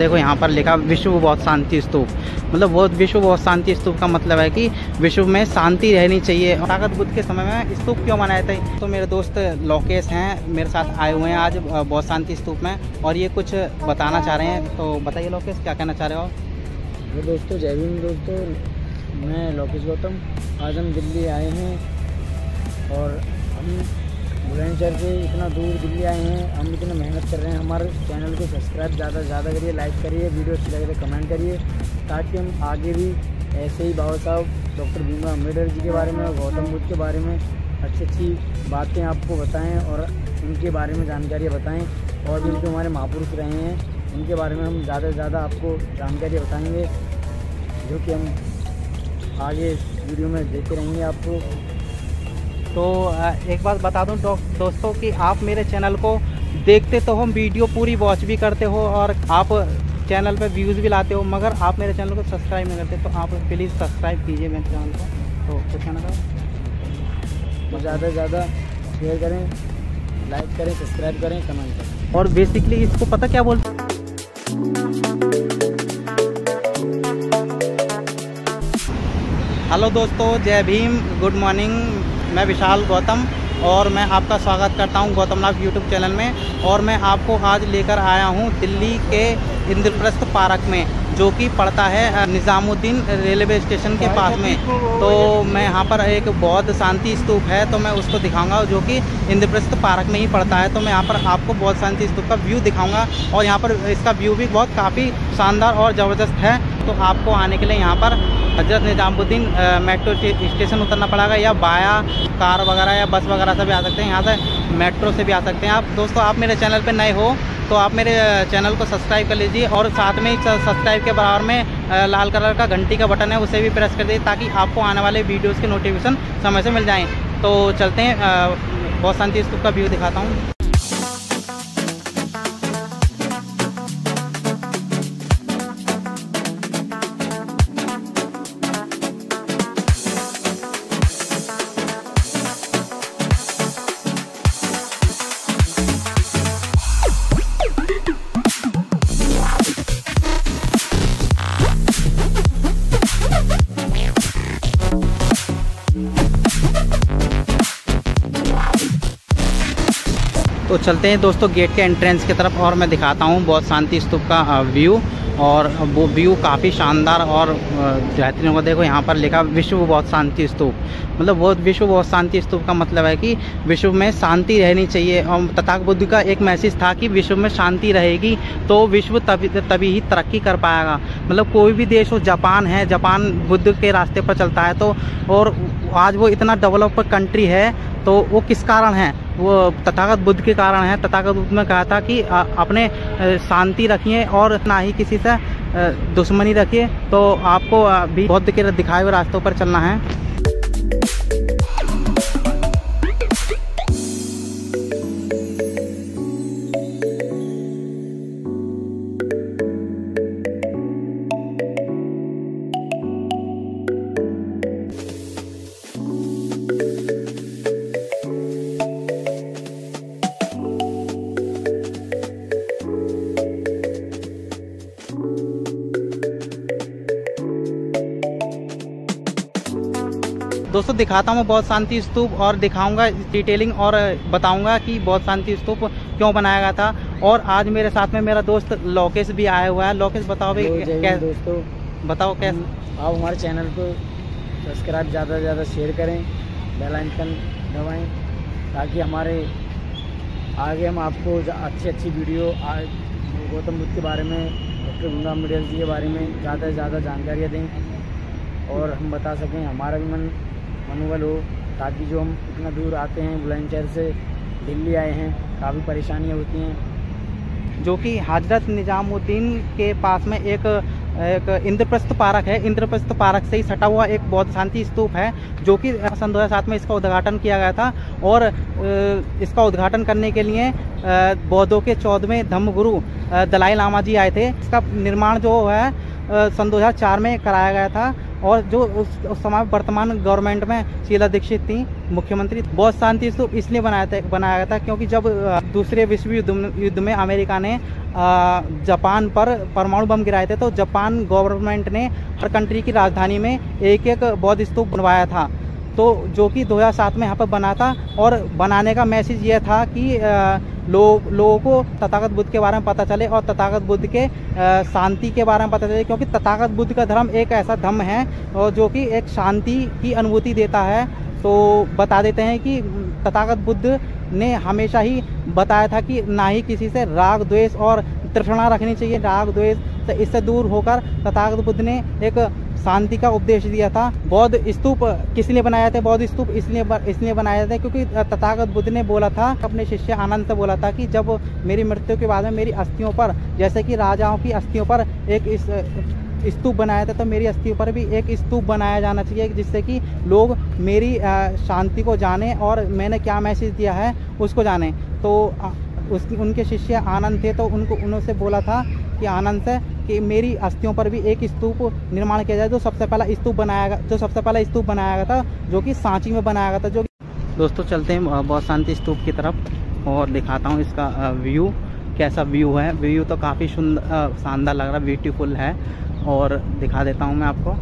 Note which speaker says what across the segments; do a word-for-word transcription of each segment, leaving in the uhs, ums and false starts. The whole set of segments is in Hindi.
Speaker 1: देखो यहाँ पर लिखा विश्व बौद्ध शांति स्तूप। मतलब वो विश्व बौद्ध शांति स्तूप का मतलब है कि विश्व में शांति रहनी चाहिए। तथागत बुद्ध के समय में स्तूप क्यों बनाए थे? तो मेरे दोस्त लोकेश हैं, मेरे साथ आए हुए हैं आज बौद्ध शांति स्तूप में, और ये कुछ बताना चाह रहे हैं। तो बताइए लोकेश, क्या कहना चाह रहे हो आप?
Speaker 2: तो दोस्तों जय भीम दोस्तों, मैं लोकेश गौतम। आज हम दिल्ली आए हैं और हम बुलंदशहर से इतना दूर दिल्ली आए हैं। हम इतना मेहनत कर रहे हैं। हमारे चैनल को सब्सक्राइब ज़्यादा से ज़्यादा करिए, लाइक करिए, वीडियो अच्छी लगे तो कमेंट करिए, ताकि हम आगे भी ऐसे ही बाबा साहब डॉक्टर भीमराव अम्बेडकर जी के बारे में और गौतम बुद्ध के बारे में अच्छी अच्छी बातें आपको बताएं और उनके बारे में जानकारी बताएं। और भी जो हमारे महापुरुष रहे हैं उनके बारे में हम ज़्यादा से ज़्यादा आपको जानकारी बताएंगे, जो कि हम आगे वीडियो में देते रहेंगे आपको।
Speaker 1: तो एक बात बता दूं दो, दोस्तों कि आप मेरे चैनल को देखते तो हो, वीडियो पूरी वॉच भी करते हो और आप चैनल पे व्यूज़ भी लाते हो, मगर आप मेरे चैनल को सब्सक्राइब नहीं करते। तो आप प्लीज़ सब्सक्राइब कीजिए मेरे चैनल को। तो कुछ कहना चाहो?
Speaker 2: तो ज़्यादा से ज़्यादा शेयर करें, लाइक करें, सब्सक्राइब करें, कमेंट करें।
Speaker 1: और बेसिकली इसको पता क्या बोलते हैं? हेलो दोस्तों, जय भीम, गुड मॉर्निंग। मैं विशाल गौतम और मैं आपका स्वागत करता हूं गौतम नाग यूट्यूब चैनल में। और मैं आपको आज लेकर आया हूं दिल्ली के इंद्रप्रस्थ पार्क में, जो कि पड़ता है निज़ामुद्दीन रेलवे स्टेशन के पास में। तो मैं यहाँ पर एक बौद्ध शांति स्तूप है, तो मैं उसको दिखाऊंगा, जो कि इंद्रप्रस्थ पार्क में ही पड़ता है। तो मैं यहाँ पर आपको बौद्ध शांति स्तूप का व्यू दिखाऊंगा, और यहाँ पर इसका व्यू भी बहुत काफ़ी शानदार और ज़बरदस्त है। तो आपको आने के लिए यहाँ पर हजरत निज़ामुद्दीन मेट्रो स्टेशन उतरना पड़ेगा, या बाया कार वगैरह या बस वगैरह से भी आ सकते हैं। यहाँ से मेट्रो से भी आ सकते हैं आप। दोस्तों, आप मेरे चैनल पे नए हो तो आप मेरे चैनल को सब्सक्राइब कर लीजिए, और साथ में ही सब्सक्राइब के बराबर में लाल कलर का घंटी का बटन है, उसे भी प्रेस कर दीजिए, ताकि आपको आने वाले वीडियोज़ के नोटिफिकेशन समय से मिल जाएँ। तो चलते हैं, बौद्ध शांति स्तूप का व्यू दिखाता हूँ। तो चलते हैं दोस्तों गेट के एंट्रेंस की तरफ, और मैं दिखाता हूँ बौद्ध शांति स्तूप का व्यू। और वो व्यू काफ़ी शानदार और बेहतरीन होगा। देखो यहाँ पर लिखा विश्व बौद्ध शांति स्तूप। मतलब वो विश्व बौद्ध शांति स्तूप का मतलब है कि विश्व में शांति रहनी चाहिए। और तथागत बुद्ध का एक मैसेज था कि विश्व में शांति रहेगी तो विश्व तभी तभी ही तरक्की कर पाएगा। मतलब कोई भी देश हो, जापान है, जापान बुद्ध के रास्ते पर चलता है, तो और आज वो इतना डेवलप कंट्री है, तो वो किस कारण है? वो तथागत बुद्ध के कारण है। तथागत बुद्ध ने कहा था कि अपने शांति रखिए और ना ही किसी से दुश्मनी रखिए। तो आपको भी बुद्ध के दिखाए हुए रास्तों पर चलना है। दोस्तों दिखाता हूँ बौद्ध शांति स्तूप, और दिखाऊंगा डिटेलिंग, और बताऊंगा कि बौद्ध शांति स्तूप क्यों बनाया गया था। और आज मेरे साथ में मेरा दोस्त लोकेश भी आया हुआ है। लोकेश बताओ भाई, क्या दोस्तों बताओ कैसे
Speaker 2: आप हमारे चैनल को सब्सक्राइब ज़्यादा से ज़्यादा शेयर करें, बेल आइकन दबाएं, ताकि हमारे आगे हम आपको अच्छी अच्छी वीडियो गौतम बुद्ध के बारे में, डॉक्टर भीमराव अम्बेडकर जी के बारे में ज़्यादा से ज़्यादा जानकारियाँ दें, और हम बता सकें, हमारा भी मन मनोबल हो, ताकि जो हम इतना दूर आते हैं बुलंदशहर से दिल्ली आए हैं, काफ़ी परेशानियाँ होती हैं। जो कि हजरत निज़ामुद्दीन के पास में एक एक इंद्रप्रस्थ पार्क है। इंद्रप्रस्थ पार्क से ही सटा हुआ एक बौद्ध शांति स्तूप है, जो कि सन दो हज़ार सात में इसका उद्घाटन किया गया था। और इसका उद्घाटन करने के लिए बौद्धों के चौदहवें धम्मगुरु दलाई लामा जी आए थे। इसका निर्माण जो है सन दो हज़ार चार में कराया गया था।
Speaker 1: और जो उस, उस समय वर्तमान गवर्नमेंट में शीला दीक्षित थी मुख्यमंत्री। बौद्ध शांति स्तूप इसलिए बनाया था बनाया गया था क्योंकि जब दूसरे विश्व युद्ध युद्ध में अमेरिका ने जापान पर परमाणु बम गिराए थे, तो जापान गवर्नमेंट ने हर कंट्री की राजधानी में एक एक बौद्ध स्तूप बनवाया था, तो जो कि दो हज़ार सात में यहाँ पर बना था। और बनाने का मैसेज ये था कि लोग लोगों को तथागत बुद्ध के बारे में पता चले और तथागत बुद्ध के शांति के बारे में पता चले, क्योंकि तथागत बुद्ध का धर्म एक ऐसा धर्म है और जो कि एक शांति की अनुभूति देता है। तो बता देते हैं कि तथागत बुद्ध ने हमेशा ही बताया था कि ना ही किसी से राग द्वेष और तृष्णा रखनी चाहिए। राग द्वेष से इससे दूर होकर तथागत बुद्ध ने एक शांति का उपदेश दिया था। बौद्ध स्तूप किस लिए बनाया था? बौद्ध स्तूप इसलिए इसलिए बनाया था क्योंकि तथागत बुद्ध ने बोला था, अपने शिष्य आनंद से बोला था कि जब मेरी मृत्यु के बाद में मेरी अस्थियों पर, जैसे कि राजाओं की अस्थियों पर एक इस स्तूप बनाया था, तो मेरी अस्थियों पर भी एक स्तूप बनाया जाना चाहिए, जिससे कि लोग मेरी शांति को जाने और मैंने क्या मैसेज दिया है उसको जाने। तो उसकी उनके शिष्य आनंद थे, तो उनको उनसे बोला था कि आनंद से कि मेरी अस्थियों पर भी एक स्तूप निर्माण किया जाए। जो सबसे पहला स्तूप बनाया गया जो सबसे पहला स्तूप बनाया गया था जो कि सांची में बनाया गया था। जो दोस्तों चलते हैं बौद्ध शांति स्तूप की तरफ और दिखाता हूँ इसका व्यू कैसा व्यू है। व्यू तो काफ़ी सुंदर शानदार लग रहा है, ब्यूटीफुल है, और दिखा देता हूँ मैं आपको।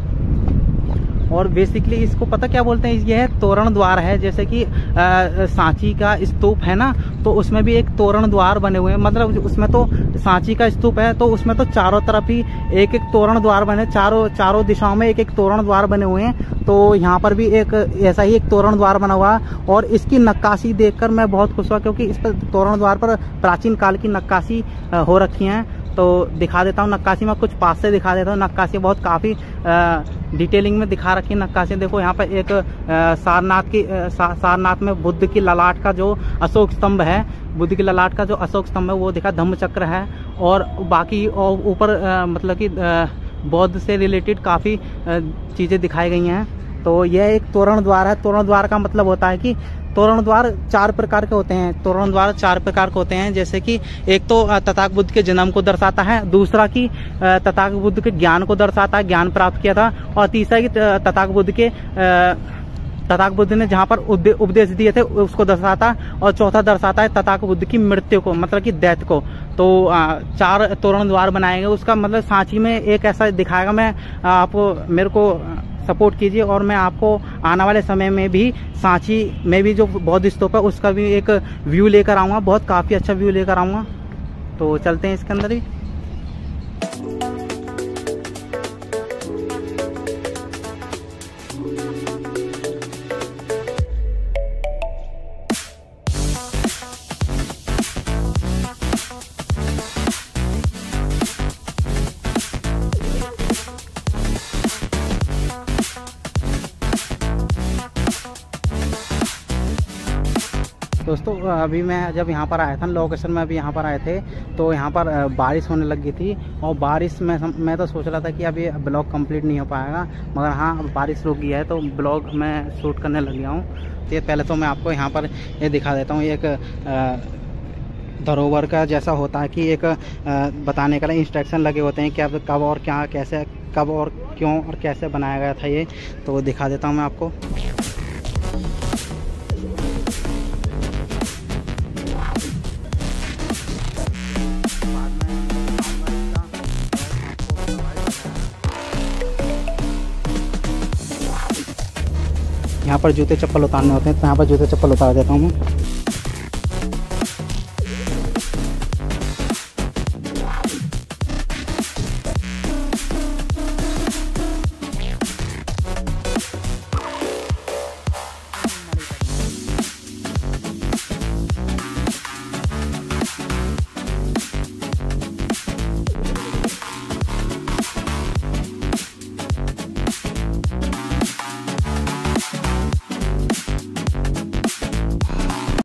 Speaker 1: और बेसिकली इसको पता क्या बोलते हैं, ये है तोरण द्वार है। जैसे कि सांची का स्तूप है ना, तो उसमें भी एक तोरण द्वार बने हुए हैं। मतलब उसमें तो सांची का स्तूप है तो उसमें तो चारों तरफ ही एक एक तोरण द्वार बने, चारों चारों दिशाओं में एक एक तोरण द्वार बने हुए हैं। तो यहाँ पर भी एक ऐसा ही एक तोरण द्वार बना हुआ है, और इसकी नक्काशी देखकर मैं बहुत खुश हुआ क्योंकि इस पर तोरण द्वार पर प्राचीन काल की नक्काशी हो रखी है। तो दिखा देता हूँ नक्काशी में, कुछ पास से दिखा देता हूँ। नक्काशी बहुत काफ़ी डिटेलिंग में दिखा रखी है नक्काशी। देखो यहाँ पर एक सारनाथ की सा, सारनाथ में बुद्ध की ललाट का जो अशोक स्तंभ है, बुद्ध की ललाट का जो अशोक स्तंभ है वो दिखा, धम्म चक्र है, और बाकी ऊपर मतलब कि बौद्ध से रिलेटेड काफ़ी चीज़ें दिखाई गई हैं। तो यह एक तोरण द्वार है। तोरण द्वार का मतलब होता है कि तोरण द्वार चार प्रकार के होते हैं। तोरण द्वार चार प्रकार के होते हैं, जैसे कि एक तो तथागत बुद्ध के जन्म को दर्शाता है, दूसरा कि तथागत बुद्ध के ज्ञान को दर्शाता है, ज्ञान प्राप्त किया था, और तीसरा कि तथागत बुद्ध के तथागत बुद्ध ने जहाँ पर उपदेश दिए थे उसको दर्शाता है, और चौथा दर्शाता है तथागत बुद्ध की मृत्यु को, मतलब कि डेथ को। तो चार तोरण द्वार बनाए गए। उसका मतलब सांची में एक ऐसा दिखाएगा। मैं आप मेरे को सपोर्ट कीजिए और मैं आपको आने वाले समय में भी सांची में भी जो बौद्ध स्तूप है उसका भी एक व्यू लेकर आऊँगा, बहुत काफ़ी अच्छा व्यू लेकर आऊँगा। तो चलते हैं इसके अंदर ही। दोस्तों अभी मैं जब यहाँ पर आया था लोकेशन में, अभी यहाँ पर आए थे तो यहाँ पर बारिश होने लगी थी, और बारिश में मैं तो सोच रहा था कि अब ये ब्लॉग कंप्लीट नहीं हो पाएगा, मगर हाँ अब बारिश रुक गया है तो ब्लॉग मैं शूट करने लग गया हूँ। तो पहले तो मैं आपको यहाँ पर ये दिखा देता हूँ। एक धरोहर का जैसा होता है कि एक बताने के लिए इंस्ट्रक्शन लगे होते हैं कि अब कब और क्या कैसे कब और क्यों और कैसे बनाया गया था ये, तो दिखा देता हूँ मैं आपको। यहाँ पर जूते चप्पल उतारने होते हैं, तो यहाँ पर जूते चप्पल उतार देता हूँ मैं।